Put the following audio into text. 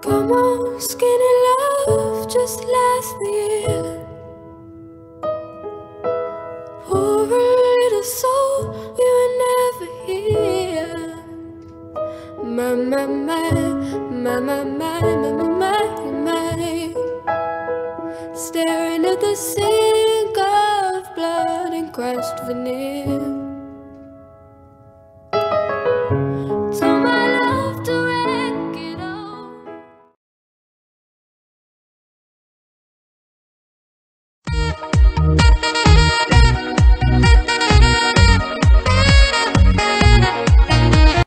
Come on, skinny love, just last year. Poor little soul, we were never here. My, my, my, my, my, my, my, my, my. Staring at the sink of blood and crushed veneer.